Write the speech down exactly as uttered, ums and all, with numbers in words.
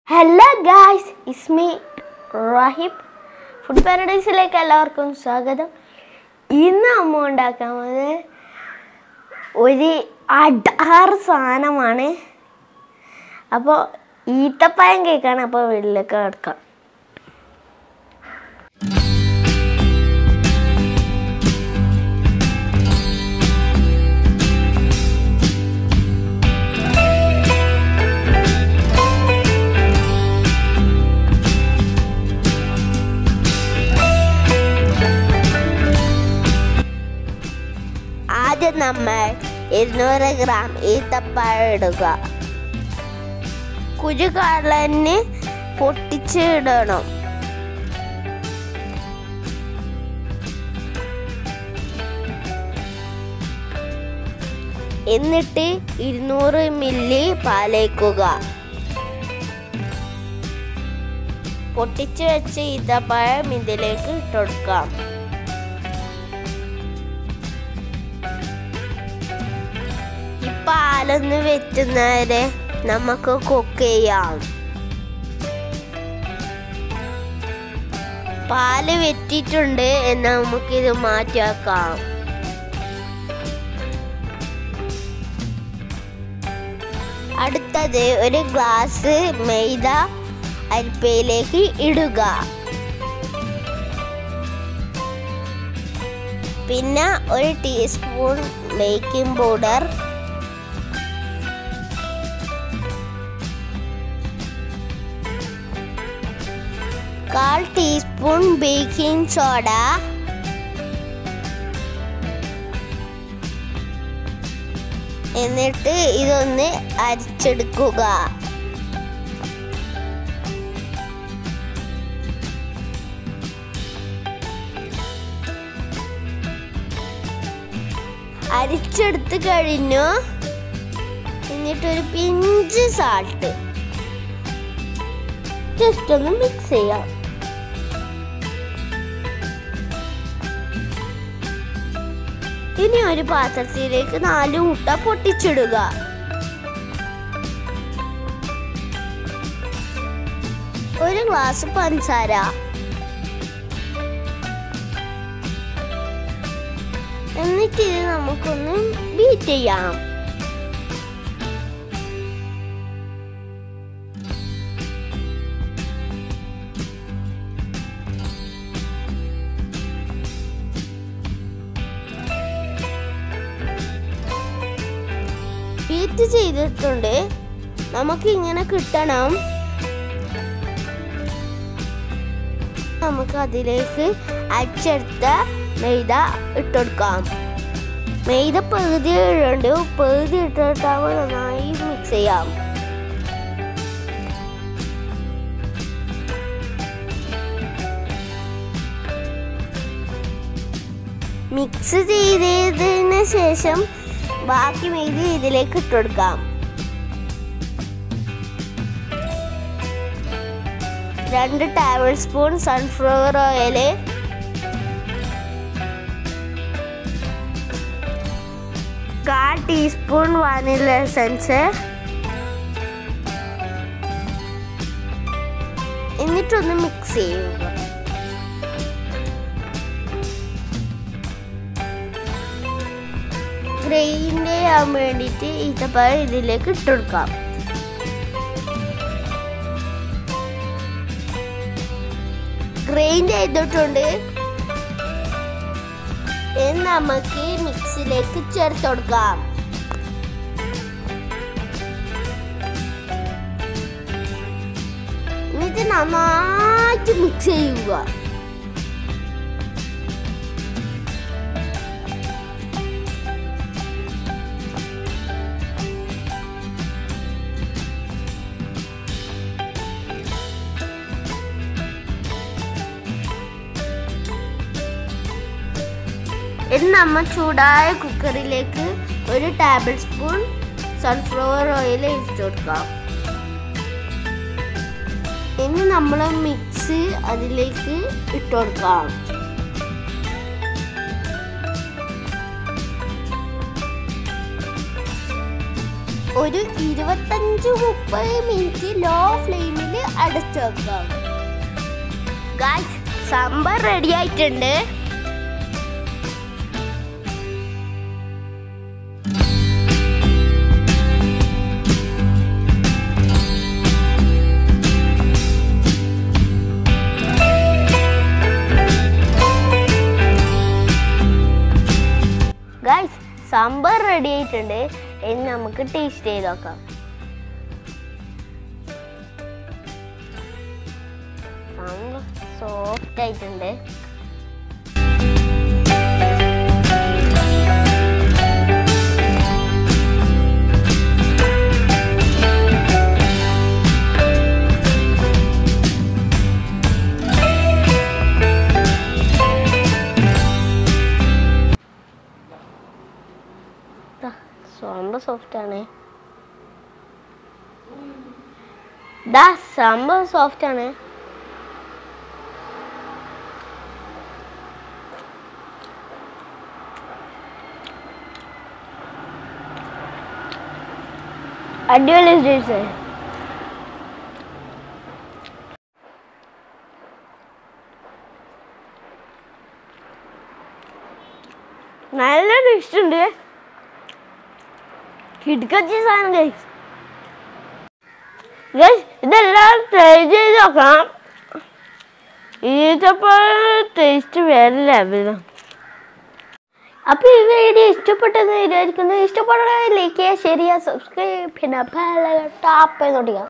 Hello guys, it's me Rahib. Food Paradise-ലേക്ക് എല്ലാവർക്കും സ്വാഗതം. ഇന്ന് അമ്മ ഉണ്ടാക്കുന്നത് ഒരു അടാറ് സാധനമാണ്. അപ്പോൾ ഈത്തപ്പഴം കേക്കാണ്. അപ്പോൾ വീട്ടിലേക്ക് കിടക്കാം. ആദ്യം നമ്മൾ ഇരുന്നൂറ് ഗ്രാം ഈത്തപ്പഴം ഇടുക. കുരു കളഞ്ഞ് പൊട്ടിച്ച് ഇടണം. എന്നിട്ട് ഇരുന്നൂറ് മില്ലി പാലേക്കുക. പൊട്ടിച്ച് വെച്ച ഈത്തപ്പഴം ഇതിലേക്ക് ഇട്ടുകൊടുക്കാം. പാലൊന്ന് വെറ്റുന്നവരെ നമുക്ക് കുക്ക് ചെയ്യാം. പാല് വെറ്റിട്ടുണ്ട് എന്ന് നമുക്കിത് മാറ്റി വെക്കാം. അടുത്തത് ഒരു ഗ്ലാസ് മൈദ അരിപ്പയിലേക്ക് ഇടുക. പിന്നെ ഒരു ടീസ്പൂൺ ബേക്കിംഗ് പൗഡർ, കാൽ ടീസ്പൂൺ ബേക്കിംഗ് സോഡ, എന്നിട്ട് ഇതൊന്ന് അരിച്ചെടുക്കുക. അരിച്ചെടുത്ത് കഴിഞ്ഞു. എന്നിട്ടൊരു പിഞ്ച് സാൾട്ട് ജസ്റ്റ് ഒന്ന് മിക്സ് ചെയ്യാം. ഇനി ഒരു പാത്രത്തിലേക്ക് നാല് മുട്ട പൊട്ടിച്ചിടുക. ഒരു ഗ്ലാസ് പഞ്ചസാര, എന്നിട്ട് ഇത് നമുക്കൊന്ന് ബീറ്റ് ചെയ്യാം. ബീറ്റ് ചെയ്തിട്ടുണ്ട്. നമുക്ക് ഇങ്ങനെ കിട്ടണം. നമുക്ക് അതിലേക്ക് അരിച്ചെടുത്ത മൈദ ഇട്ടുകൊടുക്കാം. മൈദ പകുതി ഇടുന്നുണ്ട്. പകുതി ഇട്ടിട്ടാകുമ്പോൾ നന്നായി മിക്സ് ചെയ്യാം. മിക്സ് ചെയ്തതിന് ശേഷം ബാക്കി മൈദ ഇതിലേക്ക് ഇട്ടുകൊടുക്കാം. രണ്ട് ടേബിൾ സ്പൂൺ സൺഫ്ലവർ ഓയിൽ, കാൽ ടീസ്പൂൺ വാനില എസൻസ്, എന്നിട്ടൊന്ന് മിക്സ് ചെയ്യുക. ഗ്രൈൻഡ് ചെയ്യാൻ വേണ്ടിയിട്ട് ഈത്തപ്പഴം ഇതിലേക്ക് ഇട്ടുകൊടുക്കാം. ഗ്രൈൻഡ് ചെയ്തിട്ടുണ്ട്. നമുക്ക് മിക്സിയിലേക്ക് ചേർത്ത് കൊടുക്കാം. എന്നിട്ട് നന്നായിട്ട് മിക്സ് ചെയ്യുക. ഇനി നമ്മൾ ചൂടായ കുക്കറിലേക്ക് ഒരു ടേബിൾ സ്പൂൺ സൺഫ്ലവർ ഓയിൽ ഒഴിച്ചു കൊടുക്കാം. ഇനി നമ്മൾ മിക്സ് അതിലേക്ക് ഇട്ട് കൊടുക്കാം. ഒരു ഇരുപത്തഞ്ച് മുപ്പത് മിനിറ്റ് ലോ ഫ്ലെയിമിൽ അടച്ചു വെക്കാം. ഗായ്സ് സാമ്പാർ റെഡി ആയിട്ടുണ്ട്. ഗായ്സ് സാമ്പാർ റെഡി ആയിട്ടുണ്ട്. ഇനി നമുക്ക് ടേസ്റ്റ് ചെയ്ത് നോക്കാം. സാമ്പാർ സോഫ്റ്റ് ആയിട്ടുണ്ട്. സാമ്പാർ സോഫ്റ്റ് ആണ്. ദാ സാമ്പാർ സോഫ്റ്റ് ആണ്. അടിപൊളി ടേസ്റ്റ്. നല്ല ടേസ്റ്റ് ഉണ്ട്. കിടക്കച്ചി സാധനം ഗൈസ്. ഗൈസ് ഇതെല്ലാം ട്രൈ ചെയ്ത് നോക്കണം. ഈത്തപ്പഴ ടേസ്റ്റ് വേറെ ലെവലാണ്. അപ്പോൾ ഈ വീഡിയോ ഇഷ്ടപ്പെട്ടെന്ന് വിചാരിക്കുന്നു. ഇഷ്ടപ്പെടുന്ന ലൈക്ക് ചെയ്യുക, ഷെയർ ചെയ്യുക, സബ്സ്ക്രൈബ് പിന്നെ ടാപ്പ് ചെയ്ത് നോട്ടിക്കുക.